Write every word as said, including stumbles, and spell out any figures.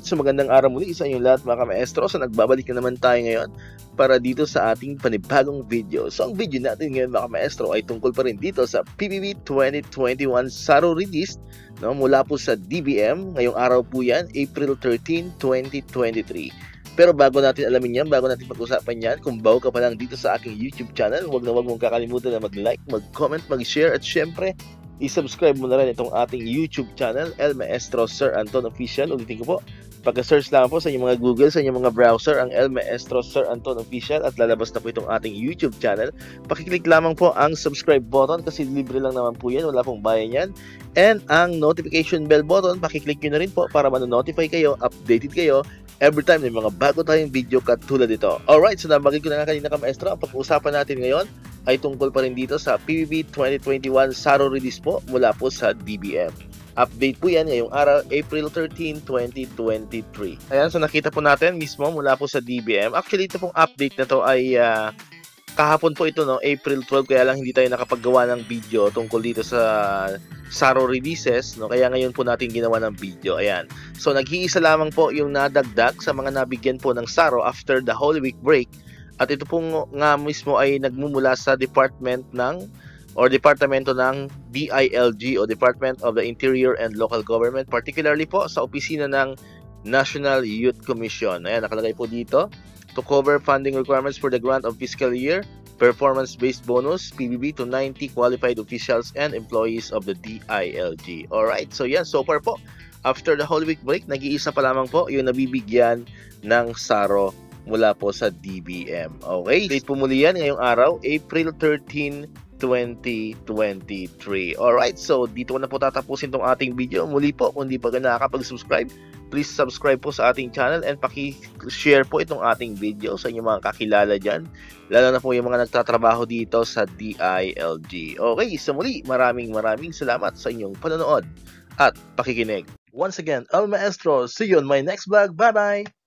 Alright, so magandang araw muli sa inyong lahat mga ka-maestro. So nagbabalik na naman tayo ngayon para dito sa ating panibagong video. So ang video natin ngayon mga ka-maestro ay tungkol pa rin dito sa P B B twenty twenty-one SARO release, no, mula po sa D B M. Ngayong araw po yan, April thirteenth, twenty twenty-three. Pero bago natin alamin yan, bago natin pag-usapan yan, kung bago ka pa lang dito sa aking YouTube channel, huwag na huwag mong kakalimutan na mag-like, mag-comment, mag-share, at syempre, i-subscribe mo na rin itong ating YouTube channel, El Maestro Sir Anton Official. Ulitin ko po, pagka-search lang po sa inyong mga Google, sa inyong mga browser, ang El Maestro Sir Anton Official, at lalabas na po itong ating YouTube channel. Pakiclick lamang po ang subscribe button kasi libre lang naman po yan, wala pong bayan yan. And ang notification bell button, pakiclick nyo na rin po para manonotify kayo, updated kayo every time may mga bago tayong video katulad ito. Alright, so nabagay ko na nga kanina ka-maestro, ang pag-uusapan natin ngayon ay tungkol pa rin dito sa P B B twenty twenty-one SARO release po mula po sa D B M. Update po yan ngayong araw, April thirteenth, twenty twenty-three. Ayan, so nakita po natin mismo mula po sa D B M. Actually, ito pong update na to ay uh, kahapon po ito, no, April twelfth, kaya lang hindi tayo nakapaggawa ng video tungkol dito sa SARO releases, no, kaya ngayon po natin ginawa ng video. Ayan, so nag-iisa lamang po yung nadagdag sa mga nabigyan po ng SARO after the Holy Week break. At ito pong nga mismo ay nagmumula sa department ng or departamento ng D I L G o Department of the Interior and Local Government, particularly po sa opisina ng National Youth Commission. Ayan, nakalagay po dito, to cover funding requirements for the grant of fiscal year performance-based bonus P B B to ninety qualified officials and employees of the D I L G. Alright, so yan, so far po, after the Holy Week break, nag-iisa pa lamang po yung nabibigyan ng SARO mula po sa D B M. Okay, date po muli yan ngayong araw, April thirteenth, twenty twenty-three. Alright, so dito ko na po tatapusin tong ating video. Muli po, kung di pa ka nakakapag-subscribe, please subscribe po sa ating channel and paki-share po itong ating video sa inyong mga kakilala dyan, lalo na po yung mga nagtatrabaho dito sa D I L G. Okay, so muli, maraming maraming salamat sa inyong panonood at pakikinig. Once again, El Maestro, see you on my next vlog. Bye-bye!